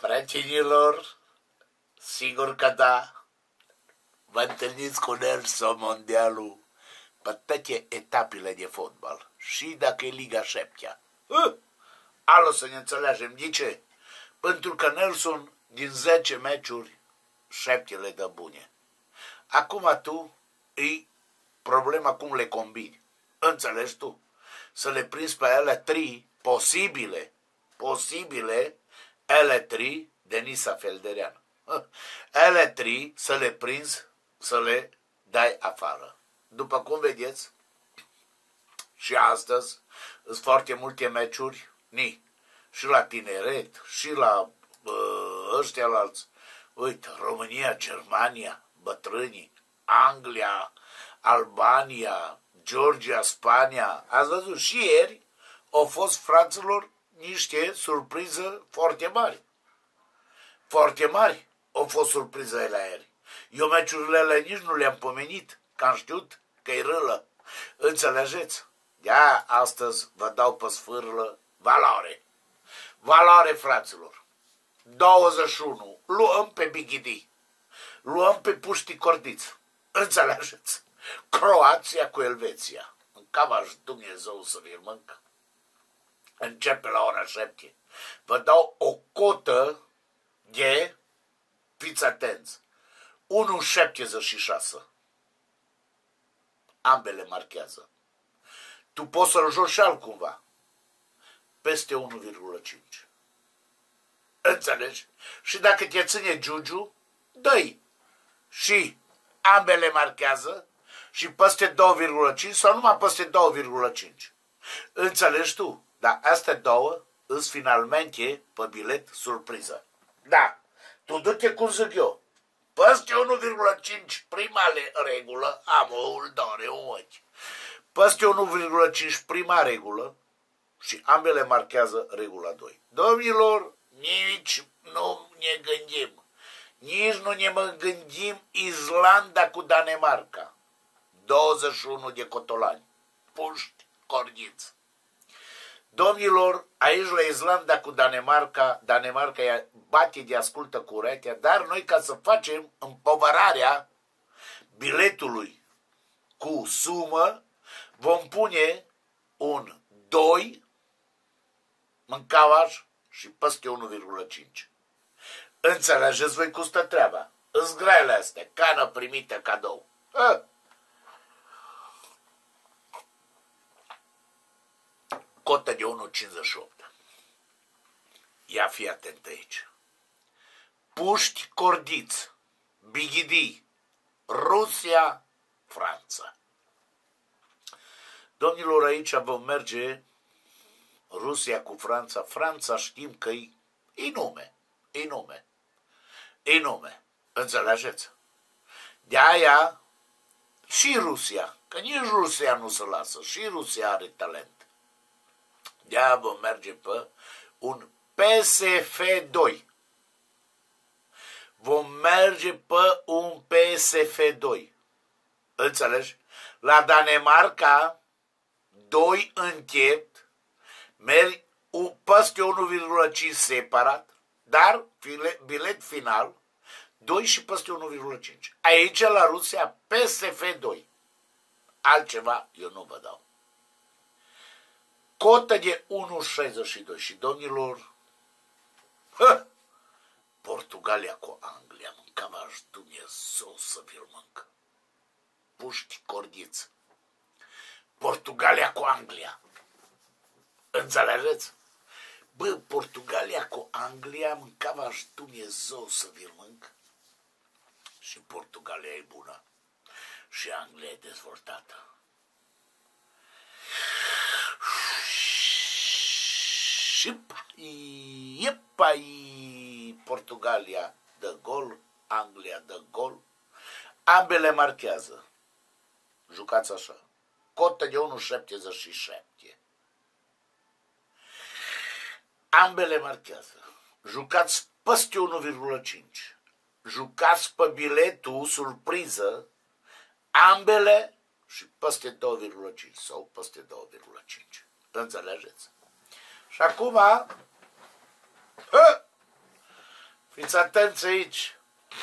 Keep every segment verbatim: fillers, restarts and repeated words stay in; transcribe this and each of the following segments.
Prietenilor, sigur că da, vă întâlniți cu Nelson Mondialu pe toate etapele de fotbal. Și dacă e Liga șaptea. Alo să ne înțelegem. De ce? Pentru că Nelson, din zece meciuri, șapte le dă bune. Acum tu, e problema cum le combini. Înțelegi tu? Să le prinzi pe ele trei posibile, posibile, ele trei, Denisa Felderean. Ele trei să le prinzi, să le dai afară. După cum vedeți, și astăzi sunt foarte multe meciuri, ni, și la tineret, și la uh, ăștia alți. Uite, România, Germania, bătrânii, Anglia, Albania, Georgia, Spania. Ați văzut, și ieri au fost, fraților, niște surprize foarte mari. Foarte mari au fost surprizele ieri. Eu meciurile alea nici nu le-am pomenit, că am știut că e râlă. Înțelegeți? De-aia astăzi vă dau pe sfârlă valoare. Valoare, fraților. douăzeci și unu. Luăm pe Bighidi. Luăm pe Puști Cordiț. Înțelegeți? Croația cu Elveția. În cavaș Dumnezeu să vi-l mâncă. Începe la ora șapte. Vă dau o cotă de, fiți atenți, unu virgulă șaptezeci și șase. Ambele marchează. Tu poți să-l joci și altcumva. Peste unu virgulă cinci. Înțelegi? Și dacă te ține Giugiu, dă-i. Și ambele marchează și peste doi virgulă cinci sau numai peste doi virgulă cinci. Înțelegi tu? Dar astea două îs finalmente pe bilet surpriză. Da, tu du-te cum zic eu. Peste unu virgulă cinci prima regulă, am o dore, un ochi. Peste unu virgulă cinci prima regulă și ambele marchează regula doi. Domnilor, nici nu ne gândim. Nici nu ne mă gândim Islanda cu Danemarca. douăzeci și unu de cotolani. Puști Cordiț. Domnilor, aici la Islanda cu Danemarca, Danemarca bate de ascultă cu urechea, dar noi ca să facem împovărarea biletului cu sumă, vom pune un doi în cavaș și peste unu virgulă cinci. Înțelegeți voi cum stă treaba? Îți grele astea, cană primită cadou. A. Cotă de unu virgulă cincizeci și opt. Ia fi atent aici. Puști Cordiț, Bighidi, Rusia, Franța. Domnilor, aici vom merge Rusia cu Franța. Franța știm că e, e nume, e nume, e nume. Înțelegeți? De aia și Rusia, că nici Rusia nu se lasă, și Rusia are talent. De-aia vom merge pe un P S F doi. Vom merge pe un P S F doi. Înțelegi? La Danemarca, doi închet, mergi peste unu virgulă cinci separat, dar bilet final, doi și peste unu virgulă cinci. Aici, la Rusia, P S F doi. Altceva eu nu vă dau. Cotă de unu virgulă șaizeci și doi. Și domnilor, hă, Portugalia cu Anglia, mâncava-aș Dumnezeu să vi-l mâncă. Puști Cordiț. Portugalia cu Anglia. Înțelegeți? Bă, Portugalia cu Anglia, mâncava-aș Dumnezeu să vi-l mâncă. Și Portugalia e bună. Și Anglia e dezvoltată. Și iepai, Portugalia dă gol, Anglia dă gol, ambele marchează. Jucați așa. Cotă de unu virgulă șaptezeci și șapte. Ambele marchează. Jucați peste unu virgulă cinci. Jucați pe biletul surpriză, ambele și peste doi virgulă cinci sau peste doi virgulă cinci. Înțelegeți? Și acum, hă, Fiți atenți aici.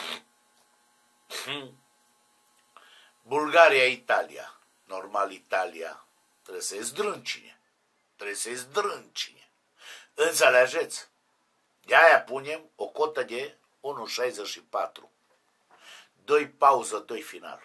Bulgaria, Italia. Normal, Italia trebuie să-i zdrâncine. Trebuie să-i zdrâncine. Înțelegeți? De-aia punem o cotă de unu virgulă șaizeci și patru. doi pauză, doi final.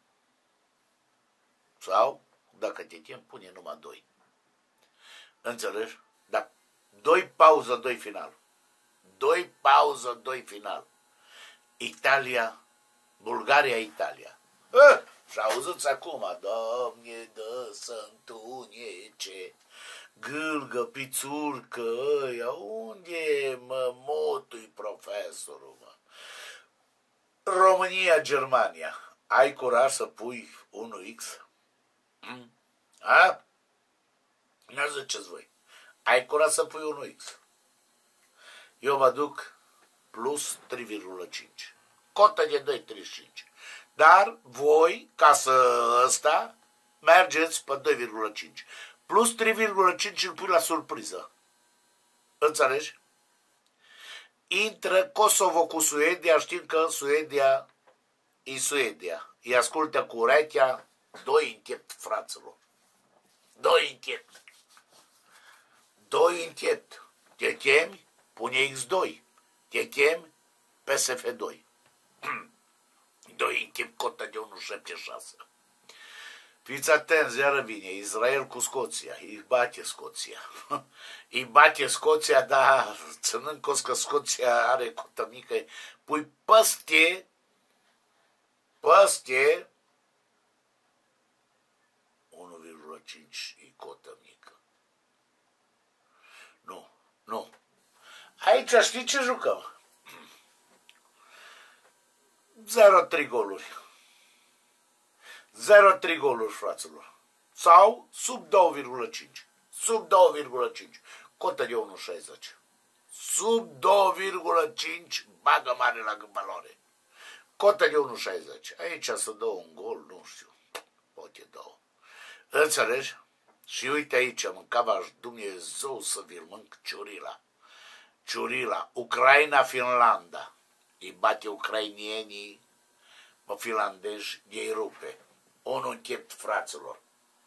Sau, dacă te tem, pune numai doi. Înțelegi? Da. doi pauză, doi final. doi pauză, doi final. Italia, Bulgaria, Italia. Hă! Și auziți acum, Doamne, dă să întunece, gâlgă, pițurcă, ăia, unde mă motui profesorul, mă? România, Germania, ai curaj să pui unu x? Hmm? A? Nu ziceți voi. Ai curaj să pui unu x? Eu mă duc plus trei virgulă cinci. Cotă de doi virgulă treizeci și cinci. Dar voi, ca să ăsta, mergeți pe doi virgulă cinci. Plus trei virgulă cinci îl pui la surpriză. Înțelegi? Intră Kosovo cu Suedia, știm că Suedia e Suedia. Îi ascultă cu urechea, doi închept, fraților. Doi închept. Doi închept. Te chemi? Pune X doi. Te chemi? P S F doi. Doi închept, cotă de unu virgulă șaptezeci și șase. Fiți atenți, iară vine, Israel cu Scoția, îi bate Scoția. Îi bate Scoția, dar ținând cos că Scoția are cotă mică, pui păste, păste, unu virgulă cinci e cotă mică. Nu, nu. Aici știi ce jucăm? zero trei goluri. zero trei goluri, fraților. Sau sub doi virgulă cinci. Sub doi virgulă cinci. Cotă de unu virgulă șaizeci. Sub doi virgulă cinci, bagă mare la valoare. Cotă de unu virgulă șaizeci. Aici să dă un gol, nu știu. Poate două. Înțelegi? Și uite aici, mâncava Dumnezeu să vi-l mânc Ciurila. Ciurila. Ucraina, Finlanda. Îi bate ucrainienii, mă, finlandezi, ei rupe. Unul închept, fraților.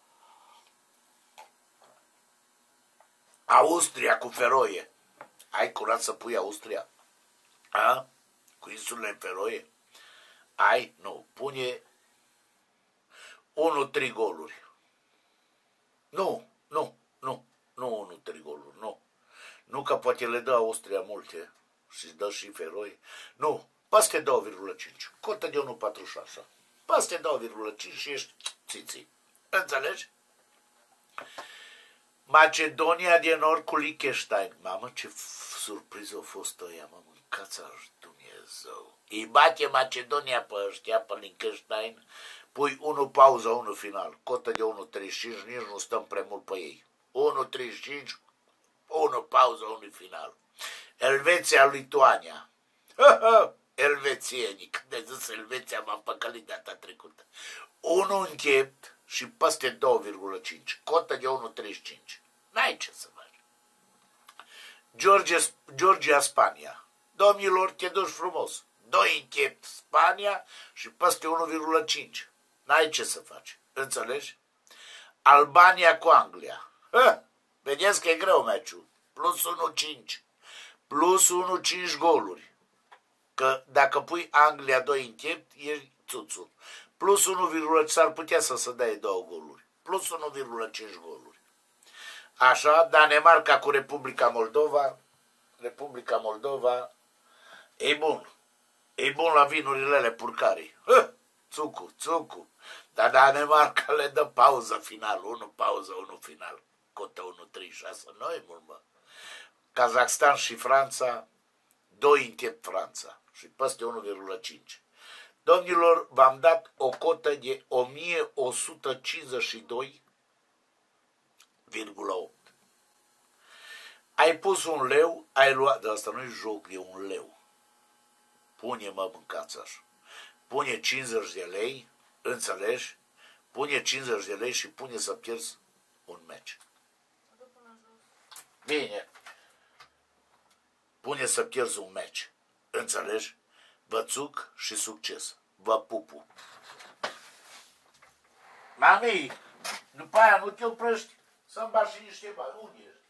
Austria cu Feroe. Ai curat să pui Austria? A? Cu insulele Feroe? Ai? Nu. Pune unu trei goluri. Nu, nu, nu. Nu unu trei goluri, nu. Nu că poate le dă Austria multe. Și dă și Feroe. Nu. Peste doi virgulă cinci. Cotă de unu virgulă patruzeci și șase. Peste doi virgulă cinci și ești țiții. Înțelegi? Macedonia de Nord cu Liechtenstein. Mamă, ce surpriză a fost ăia, mă, mâncați-aș Dumnezeu. Îi bate Macedonia pe ăștia, pe Liechtenstein, pui unu pauză, unu final. Cotă de unu virgulă treizeci și cinci, nici nu stăm prea mult pe ei. unu virgulă treizeci și cinci, unu pauză, unu final. Elveția, Lituania. Elvețienii, când de zis Elveția, m-am păcălit data trecută. unu închept și peste doi virgulă cinci. Cotă de unu virgulă treizeci și cinci. N-ai ce să faci. Georgia, Georgia, Spania. Domnilor, te duci frumos. doi închept Spania și peste unu virgulă cinci. N-ai ce să faci. Înțelegi? Albania cu Anglia. Ha, vedeți că e greu meciul. Plus unu virgulă cinci. Plus unu virgulă cinci goluri. Că dacă pui Anglia doi închept, e țuțu. Plus unu virgulă cinci, s-ar putea să se dea două goluri. Plus unu virgulă cinci goluri. Așa, Danemarca cu Republica Moldova. Republica Moldova e bun. E bun la vinurile alea purcarii. Țucu, țucu. Dar Danemarca le dă pauză final. unu pauză, unu final. Cotă unu virgulă treizeci și șase. Nu e mult, mă. Kazakhstan și Franța, doi închept Franța și peste unu virgulă cinci. Domnilor, v-am dat o cotă de o mie o sută cincizeci și doi virgulă opt. Ai pus un leu, ai luat, dar asta nu e joc, e un leu. Pune, mă, mâncați așa. Pune cincizeci de lei, înțelegi? Pune cincizeci de lei și pune să pierzi un meci. Bine. Pune să pierzi un meci. Înțelegi? Bățuc și succes. Vă pupu. Mami, după aia nu te oprești să-mi bași niște bani. Unde ești?